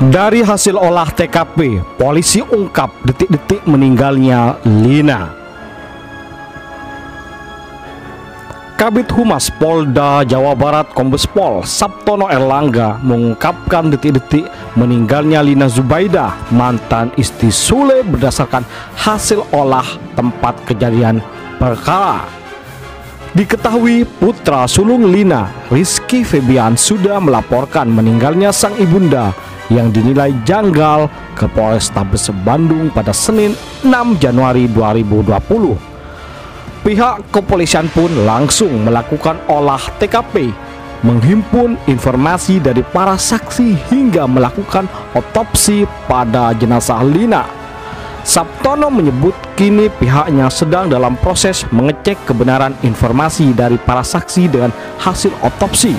Dari hasil olah TKP, polisi ungkap detik-detik meninggalnya Lina. Kabid Humas Polda Jawa Barat Kombes Pol Sabtono Erlangga mengungkapkan detik-detik meninggalnya Lina Zubaidah, mantan istri Sule, berdasarkan hasil olah tempat kejadian perkara. Diketahui putra sulung Lina, Rizky Febian, sudah melaporkan meninggalnya sang ibunda yang dinilai janggal ke Polrestabes Bandung pada Senin 6 Januari 2020. Pihak kepolisian pun langsung melakukan olah TKP, menghimpun informasi dari para saksi hingga melakukan otopsi pada jenazah Lina. Sabtono menyebut kini pihaknya sedang dalam proses mengecek kebenaran informasi dari para saksi dengan hasil otopsi.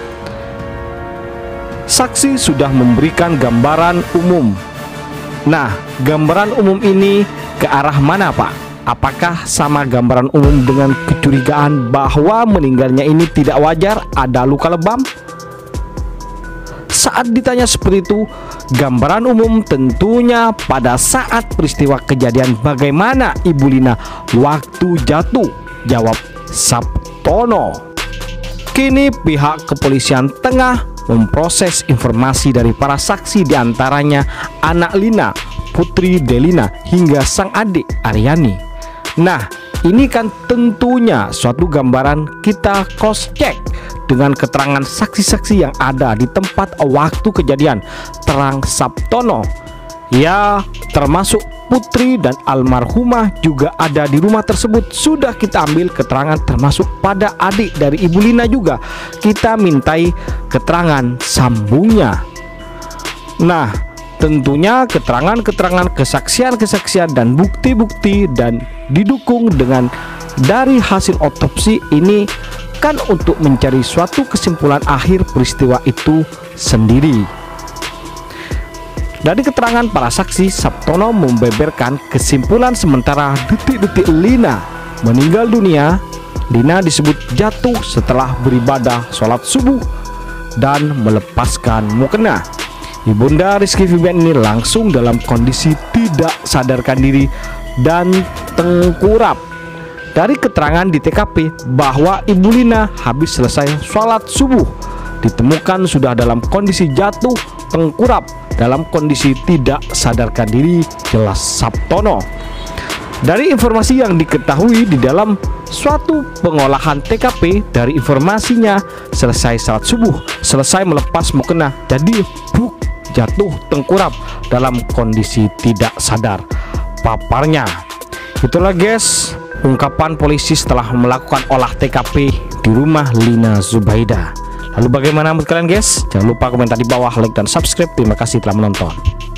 Saksi sudah memberikan gambaran umum. Nah, gambaran umum ini ke arah mana, Pak? Apakah sama gambaran umum dengan kecurigaan bahwa meninggalnya ini tidak wajar, ada luka lebam? Saat ditanya seperti itu, gambaran umum tentunya pada saat peristiwa kejadian bagaimana Ibu Lina waktu jatuh, jawab Sabtono. Kini pihak kepolisian tengah memproses informasi dari para saksi, diantaranya anak Lina, Putri Delina, hingga sang adik Aryani. Nah, ini kan tentunya suatu gambaran kita cross check dengan keterangan saksi-saksi yang ada di tempat waktu kejadian, terang Sabtono. Ya, termasuk Putri dan almarhumah juga ada di rumah tersebut. Sudah kita ambil keterangan, termasuk pada adik dari Ibu Lina juga kita mintai keterangan sambungnya. Nah, tentunya keterangan-keterangan, kesaksian-kesaksian dan bukti-bukti dan didukung dengan dari hasil otopsi ini kan untuk mencari suatu kesimpulan akhir peristiwa itu sendiri. Dari keterangan para saksi, Sabtono membeberkan kesimpulan sementara detik-detik Lina meninggal dunia. Lina disebut jatuh setelah beribadah sholat subuh dan melepaskan mukena. Ibunda Rizky Febian ini langsung dalam kondisi tidak sadarkan diri dan tengkurap. Dari keterangan di TKP bahwa Ibu Lina habis selesai sholat subuh ditemukan sudah dalam kondisi jatuh tengkurap, dalam kondisi tidak sadarkan diri, jelas Sabtono. Dari informasi yang diketahui di dalam suatu pengolahan TKP, dari informasinya selesai salat subuh, selesai melepas mukena, jadi jatuh tengkurap dalam kondisi tidak sadar, paparnya. Itulah guys, ungkapan polisi setelah melakukan olah TKP di rumah Lina Zubaidah. Lalu bagaimana menurut kalian guys? Jangan lupa komentar di bawah, like dan subscribe. Terima kasih telah menonton.